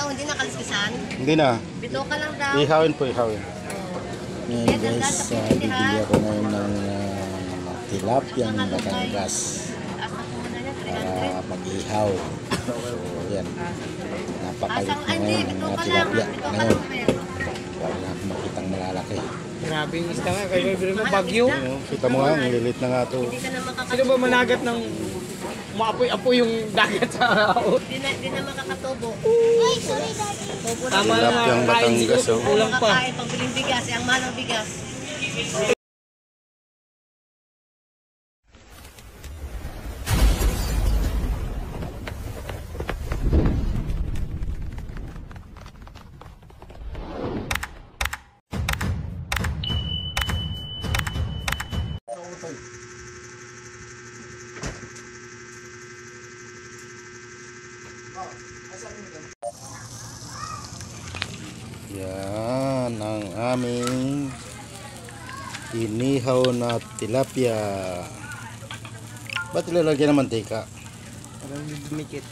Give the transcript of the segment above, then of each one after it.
daw, hindi na kaliskisan. Hindi na. Bito ka lang daw. Ihawin po, ihawin. Ngayon guys, bibili ako ngayon ng tilapia ng Batangas para mag-ihaw. So yan, napakalit na ngayon ng tilapia ngayon. Wala na akong makitang malalaki. Grabe yung isda nga, kaya bibili mo bagyo. Kita mo nga, ang lilit na nga ito. Hindi ka na makakatubo. Sino ba managat ng maapoy-apoy yung dagat sa araw? Hindi na makakatubo. Ay, sorry daddy. Tama na Tilapiyang Batangas, oh. Kulang pa. Makakain pag biling bigas, ang mahal ng bigas. Yan ang aming inihaw na tilapia. Ba't ilalagyan ng mantika? Parang dumikit.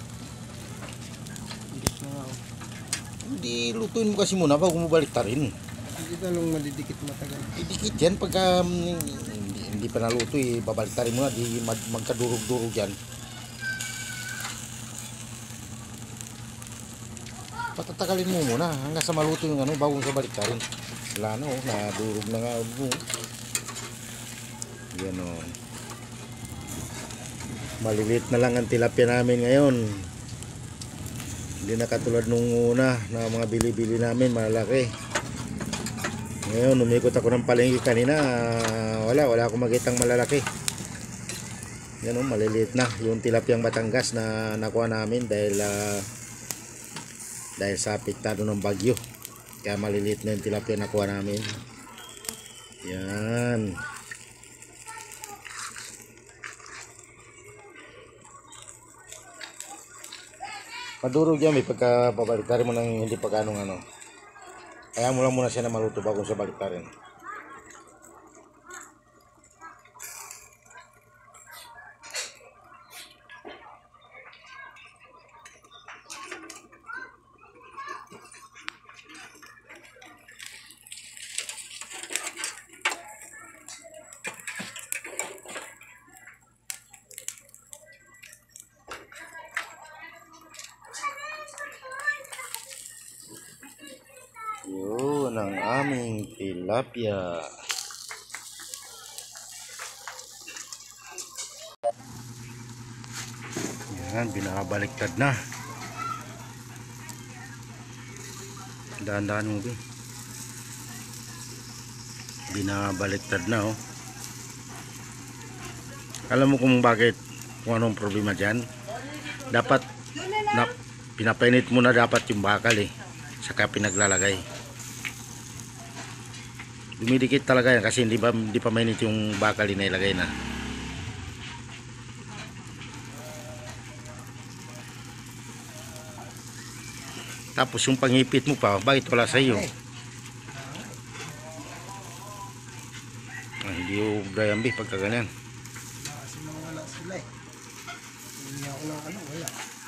Hindi, lutuin mo kasi muna bago mo baliktarin. Hindi talong malidikit matagal. Idikit yan pagka hindi pa naluto eh, babaliktarin mo na, di magkadurog-durog yan. Patatakalin mo muna hanggang sa maluto yung ano bago sa baliktarin. Wala na oh, nadurog na nga oh. Yan oh. Maliliit na lang ang tilapia namin ngayon. Hindi na katulad nung una na mga bili-bili namin malalaki. Ngayon umikot ako ng palengke kanina, wala akong makitang malalaki. Yan oh, maliliit na yung tilapiyang Batangas na nakuha namin dahil sa apektado ng bagyo, kaya maliliit na yung tilapia nakuha namin. Yan. Madurog yan, may pagka babaliktarin mo ng hindi pagkanong ano. Kaya mo lang muna siya na maluto bago sa baliktarin. Yun ang aming tilapia. Yan, binabaliktad na. Dahan-dahan mo ba? Binabaliktad na oh. Alam mo kung bakit, kung anong problema dyan? Dapat pinapainit mo na dapat yung bakal eh, saka pinaglalagay. Dumidikit talaga yan kasi hindi pa mainit yung bakal, inilagay na. Tapos yung pangipit mo pa, bakit wala sa iyo? Hindi yung gayambi pagka ganyan. Kasi mga wala sila eh. Hindi ako lang wala.